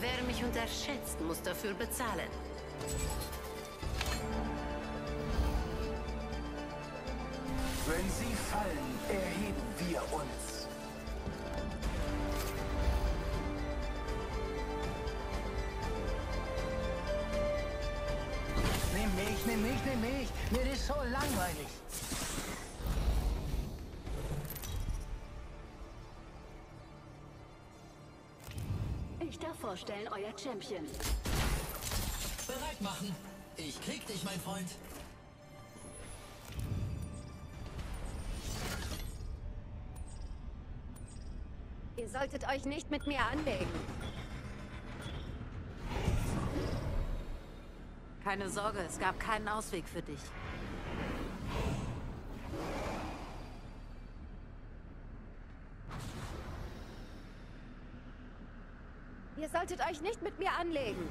Wer mich unterschätzt, muss dafür bezahlen. Wenn sie fallen, erheben wir uns. Nimm mich, nimm mich, nimm mich. Mir ist so langweilig. Ich darf vorstellen, euer Champion. Bereit machen. Ich krieg dich, mein Freund. Ihr solltet euch nicht mit mir anlegen. Keine Sorge, es gab keinen Ausweg für dich. Ihr solltet euch nicht mit mir anlegen.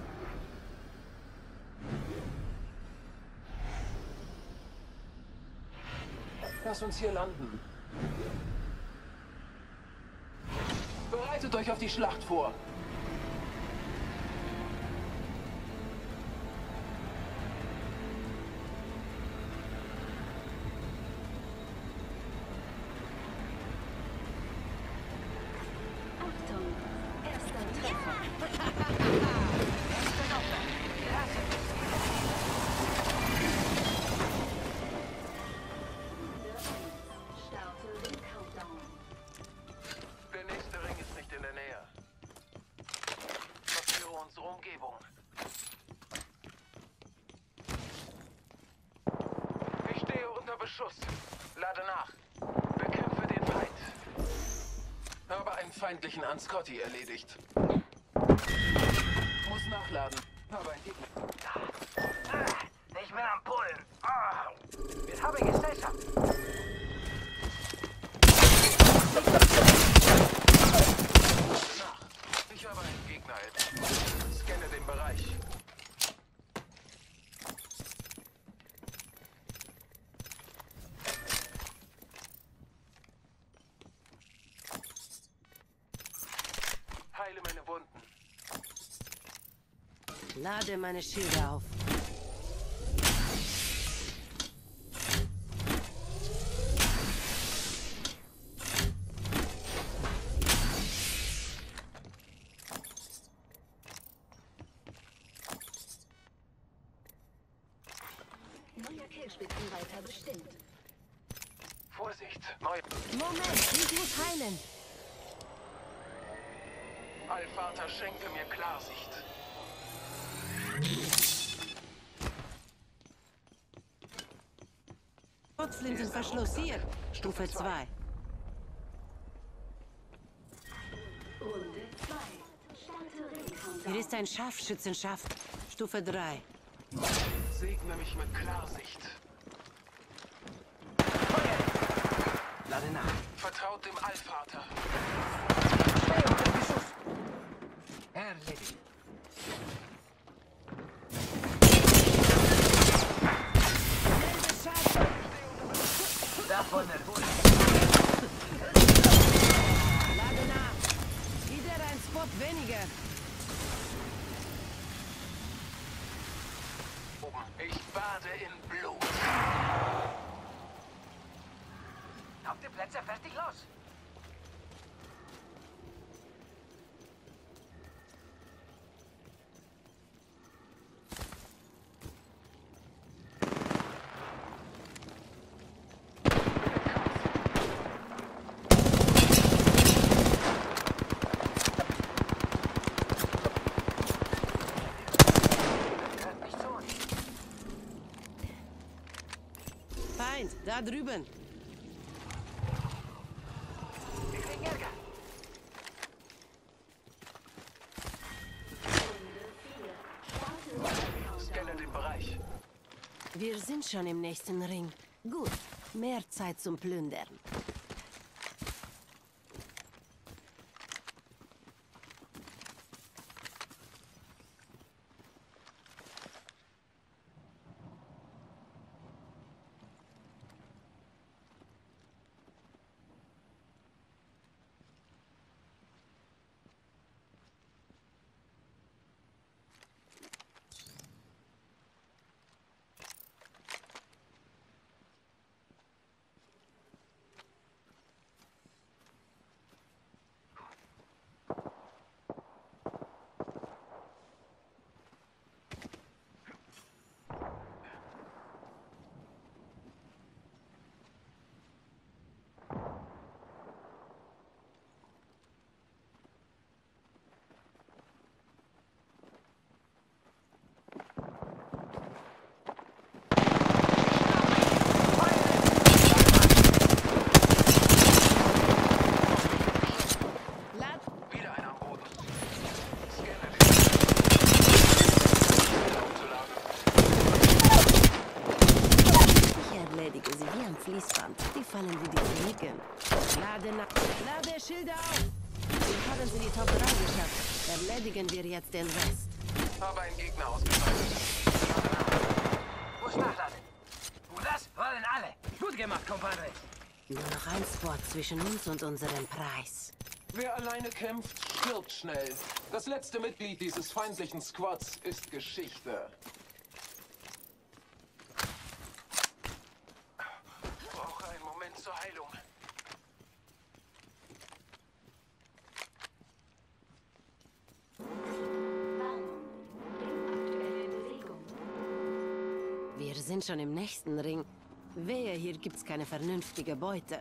Lass uns hier landen. Bereitet euch auf die Schlacht vor. Achtung, erster Treffer. Starte den Countdown. Der nächste Ring ist nicht in der Nähe. Markiere unsere Umgebung. Ich stehe unter Beschuss. Lade nach. Bekämpfe den Feind. Habe einen feindlichen Anscotti erledigt. Muss nachladen. Habe einen Gegner. Ich bin am Pullen. Wir haben Gesellschaft. Nach. Ich habe einen Gegner. Scanne den Bereich. Heile meine Wunden. Lade meine Schilde auf. Neuer Killspitzenreiter bestimmt. Vorsicht. Neu. Moment, ich muss heilen. Allvater, schenke mir Klarsicht. Kurzflinsenverschluss hier. Stufe 2. Runde 2. Starte Ring-Countdown. Hier ist ein Scharfschützenschaft. Stufe 3. Segne mich mit Klarsicht. Lade nach. Vertraut dem Allvater. Steh unter Beschuss. Erledigt. Davon erholen. Lade nach. Wieder ein Spot weniger. Ich bade in Blut. Auf die Plätze, fertig, los. Feind, da drüben. Wir kriegen Ärger. Scanne den Bereich. Wir sind schon im nächsten Ring. Gut, mehr Zeit zum Plündern. haben sie die Top 3 geschafft. Erledigen wir jetzt den Rest. Habe einen Gegner ausgeschaltet. Wo ist Nachladen? Das wollen alle. Gut gemacht, Compadre. Nur noch ein Spot zwischen uns und unserem Preis. Wer alleine kämpft, stirbt schnell. Das letzte Mitglied dieses feindlichen Squads ist Geschichte. Brauche einen Moment zur Heilung. Aktuelle Bewegung. Wir sind schon im nächsten Ring. Wehe, hier gibt's keine vernünftige Beute.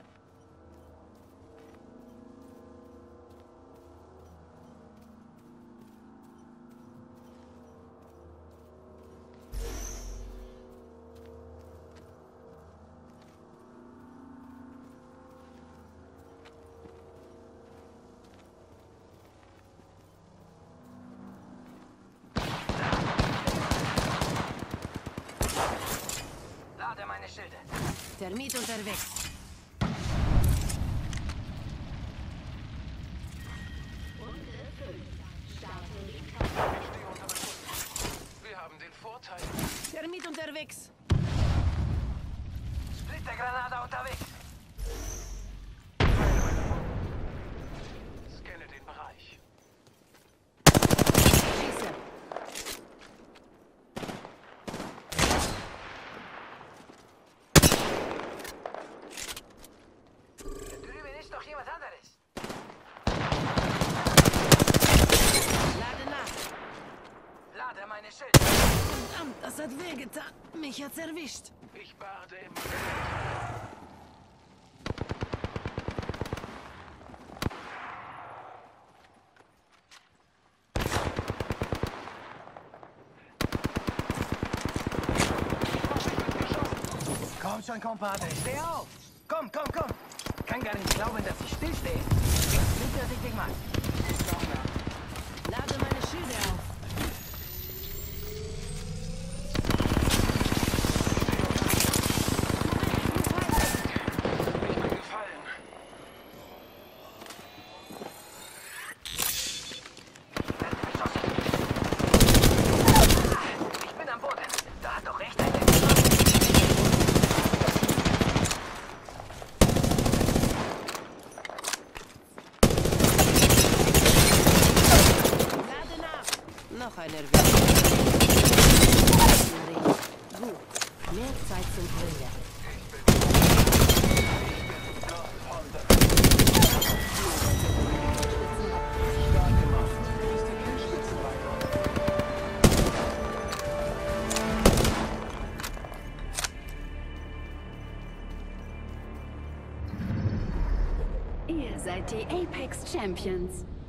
Lade meine Schilde. Termit unterwegs. Ich stehe unter Beschuss. Wir haben den Vorteil. Termit unterwegs. Splittergranate unterwegs. Scanne den Bereich. Schieße. Drüben ist doch jemand anderes. Lade nach. Lade meine Schilde. Verdammt, das hat wehgetan. Mich hat's erwischt. Ich bade im Komm schon, Compadre. Steh auf. Komm, komm, komm. Kann gar nicht glauben, dass ich stillstehe. Bitte, dass ich dich mach. Lade meine Schilde auf. Ich bin gefallen. Werde beschossen. Ich bin am Boden. Da hat doch recht ein Lade nach. Noch ein Erwisch. Gut. Mehr Zeit zum Gründen. Stark gemacht. Du bist der Killspitzenreiter. Ihr seid die Apex Champions.